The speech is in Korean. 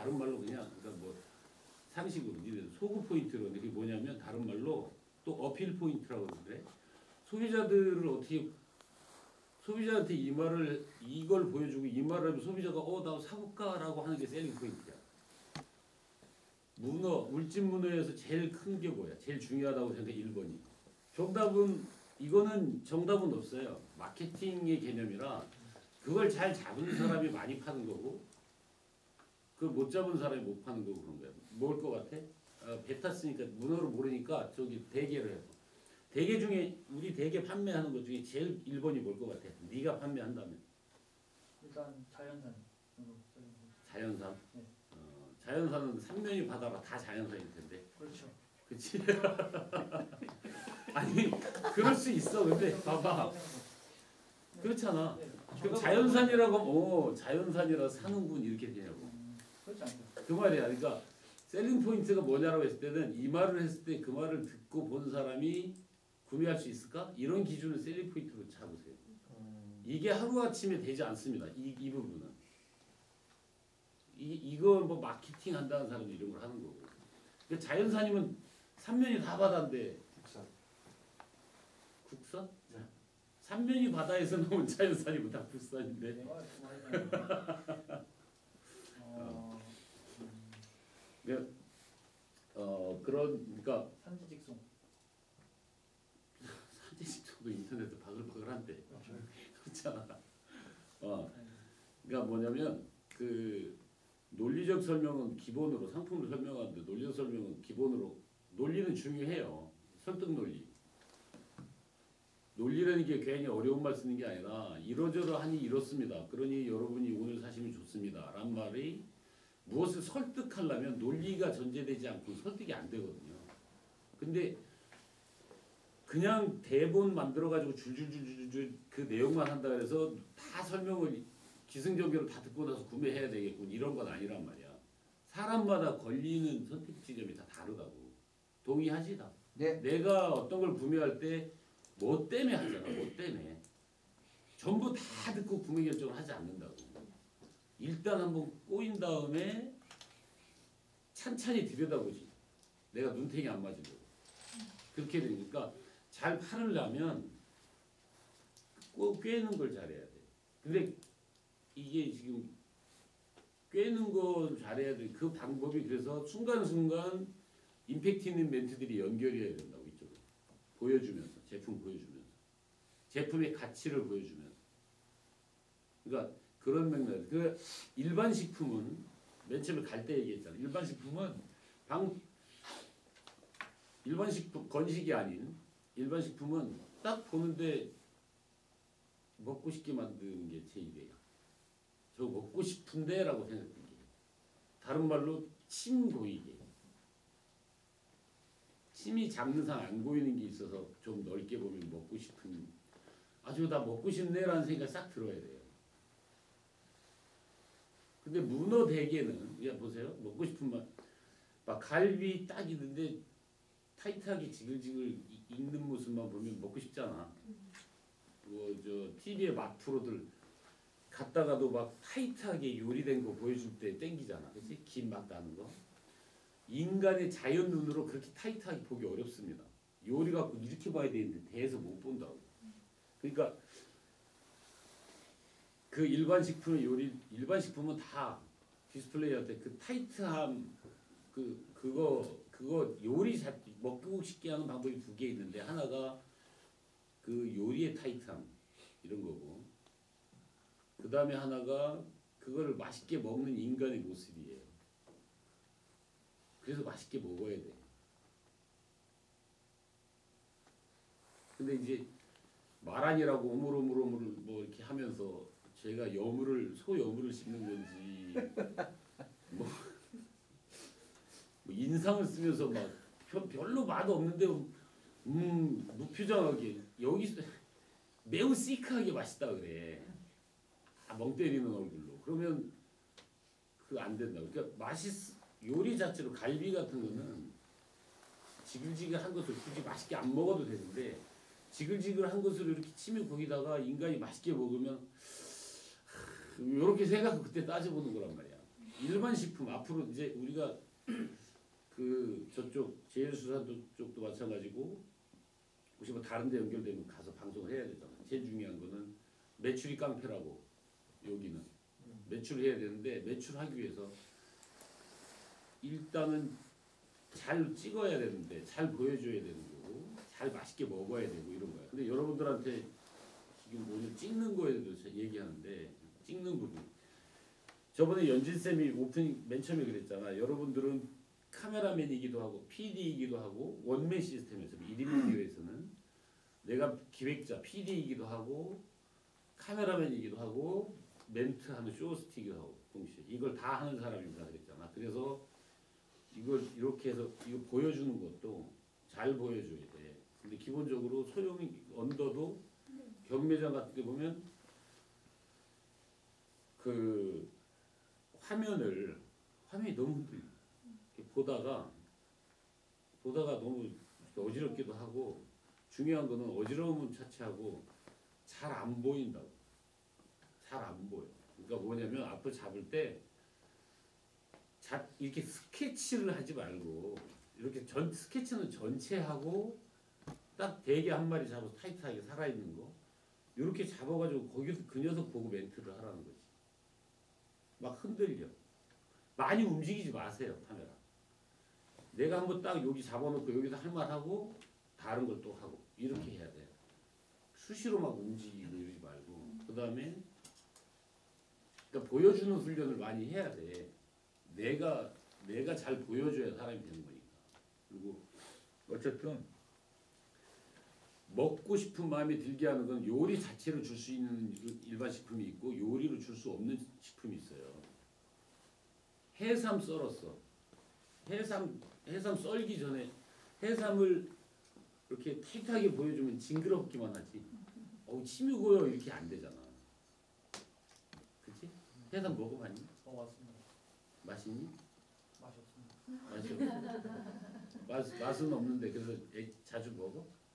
다른 말로 그냥 그러니까 뭐 상식으로 소구 포인트로 이게 뭐냐면 다른 말로 또 어필 포인트라고 그러는데 소비자들을 어떻게 소비자한테 이 말을 이걸 보여주고 이 말을 하면 소비자가 나 사볼까라고 하는 게 셀링 포인트야. 울진 문어에서 제일 큰 게 뭐야? 제일 중요하다고 생각해 1번이. 이거는 정답은 없어요. 마케팅의 개념이라 그걸 잘 잡은 사람이 많이 파는 거고 그걸 못 잡은 사람이 못 파는 거고 그런 거야. 뭘 것 같아? 배 탔으니까 문어를 모르니까 저기 대게를 해봐. 대게 중에 우리 대게 판매하는 것 중에 제일 1번이 뭘 것 같아? 네가 판매한다면? 일단 자연산. 자연산? 네. 자연산은 삼면이 바다가 다 자연산일 텐데. 그렇죠. 그치? 아니 그럴 수 있어. 근데 봐봐. 그렇잖아. 네. 그럼 자연산이라고 하면 자연산이라 사는군 이렇게 되냐고. 그렇지 않죠. 그 말이야. 그러니까 셀링 포인트가 뭐냐라고 했을 때는 이 말을 했을 때 그 말을 듣고 본 사람이 구매할 수 있을까? 이런 기준을 셀링 포인트로 잡으세요. 이게 하루아침에 되지 않습니다. 이 부분은. 이거 뭐 마케팅 한다는 사람이 이런 걸 하는 거고. 그러니까 자연산이면 삼면이 다 바다인데. 국산? 네. 삼면이 바다에서 나온 자연산이면 다 국산인데. 네, 그러니까 산지직송. 산지직송도 인터넷에 바글바글한데. 그렇잖아. 그러니까 뭐냐면 그 논리적 설명은 기본으로 상품을 설명하는데 논리적 설명은 기본으로 논리는 중요해요. 설득 논리. 논리라는 게 괜히 어려운 말 쓰는 게 아니라 이러저러하니 이렇습니다. 그러니 여러분이 오늘 사시면 좋습니다. 란 말이 무엇을 설득하려면 논리가 전제되지 않고 설득이 안 되거든요. 근데 그냥 대본 만들어가지고 줄줄줄줄 그 내용만 한다 그래서 다 설명을 기승전결을 다 듣고 나서 구매해야 되겠군 이런 건 아니란 말이야. 사람마다 걸리는 선택 지점이 다 다르다고. 동의하지 다? 네. 내가 어떤 걸 구매할 때 뭐 때문에 하잖아. 뭐 때문에. 전부 다 듣고 구매 결정을 하지 않는다고. 일단 한번 꼬인 다음에 찬찬히 들여다보지. 내가 눈탱이 안 맞으려고. 그렇게 되니까 잘 팔으려면 꼭 꿰는 걸 잘해야 돼. 근데 이게 지금 꿰는 걸 잘해야 돼. 그 방법이 그래서 순간순간 임팩트 있는 멘트들이 연결해야 된다고 이쪽으로. 보여주면서. 제품 보여주면서. 제품의 가치를 보여주면서. 그러니까 그런 맥락. 그 일반 식품은 맨 처음에 갈 때 얘기했잖아. 일반 식품은 일반 식품 건식이 아닌 일반 식품은 딱 보는데 먹고 싶게 만드는 게 제 입이에요. 저 먹고 싶은데 라고 생각하는 게. 다른 말로 침 고이게. 침이 장르상 안 고이는 게 있어서 좀 넓게 보면 먹고 싶은 아주 다 먹고 싶네 라는 생각이 싹 들어야 돼요. 근데 문어 대게는 야 보세요. 먹고 싶은 막 갈비 딱 있는데 타이트하게 지글지글 익는 모습만 보면 먹고 싶잖아. 뭐 저 TV에 맛 프로들 갔다가도 막 타이트하게 요리된 거 보여줄 때 땡기잖아. 그치? 김 막 나는 거. 인간의 자연 눈으로 그렇게 타이트하게 보기 어렵습니다. 요리 갖고 이렇게 봐야 되는데 대해서 못 본다고. 그러니까 그 일반 식품의 일반 식품은 다 디스플레이할 때 그 타이트함 그거 요리 먹고 싶게 하는 방법이 두 개 있는데 하나가 그 요리의 타이트함 이런 거고 그 다음에 하나가 그거를 맛있게 먹는 인간의 모습이에요. 그래서 맛있게 먹어야 돼. 근데 이제 마란이라고 오물오물 뭐 이렇게 하면서 제가 소 여물을 씹는 건지 뭐 인상을 쓰면서 막 별로 맛 없는데 무표정하게 여기서 매우 시크하게 맛있다 그래. 멍 때리는 얼굴로. 그러면 그 안 된다고. 그러니까 요리 자체로 갈비 같은 거는 지글지글한 것을 굳이 맛있게 안 먹어도 되는데 지글지글한 것을 이렇게 치면 거기다가 인간이 맛있게 먹으면 이렇게 생각하고 그때 따져보는 거란 말이야. 일반 식품 앞으로 이제 우리가 그 저쪽 제일수산도 쪽도 마찬가지고 혹시 뭐 다른 데 연결되면 가서 방송을 해야 되잖아. 제일 중요한 거는 매출이 깡패라고. 여기는 매출을 해야 되는데 매출하기 위해서 일단은 잘 찍어야 되는데 잘 보여줘야 되는 거고 잘 맛있게 먹어야 되고 이런 거야. 근데 여러분들한테 지금 뭐냐 찍는 거에 대해서 얘기하는데 찍는 부분. 저번에 연진쌤이 오프닝 맨 처음에 그랬잖아. 여러분들은 카메라맨이기도 하고 PD이기도 하고 원맨 시스템에서 1인 미디어에서는 내가 기획자 PD이기도 하고 카메라맨이기도 하고 멘트하는 쇼호스트이기도 하고 동시에 이걸 다 하는 사람이다 그랬잖아. 그래서 이걸 이렇게 해서 이거 보여주는 것도 잘 보여줘야 돼. 근데 기본적으로 소형 언더도 경매장 같은 데 보면 그 화면이 너무 흔들려. 보다가 너무 어지럽기도 하고 중요한 거는 어지러움은 차치하고 잘 안 보인다고. 잘 안 보여. 그러니까 뭐냐면 앞을 잡을 때 이렇게 스케치를 하지 말고 이렇게 스케치는 전체 하고 딱 대게 한 마리 잡아서 타이트하게 살아있는 거 이렇게 잡아가지고 거기서 그 녀석 보고 멘트를 하라는 거지. 막 흔들려. 많이 움직이지 마세요 카메라. 내가 한번 딱 여기 잡아놓고 여기서 할 말 하고 다른 걸 또 하고 이렇게 해야 돼. 수시로 막 움직이고 이러지 말고 그 다음에 그러니까 보여주는 훈련을 많이 해야 돼. 내가 잘 보여줘야 사람이 되는 거니까. 그리고 어쨌든 먹고 싶은 마음이 들게 하는 건 요리 자체로 줄 수 있는 일반 식품이 있고 요리로 줄 수 없는 식품이 있어요. 해삼 썰었어. 해삼 썰기 전에 해삼을 이렇게 타이트하게 보여주면 징그럽기만 하지. 침이 고요 이렇게 안 되잖아. 그치? 해삼 먹어봤니? 맞습니다. 맛있니? 맛이 없습니다. 맛은 없는데 그래서 자주 먹어?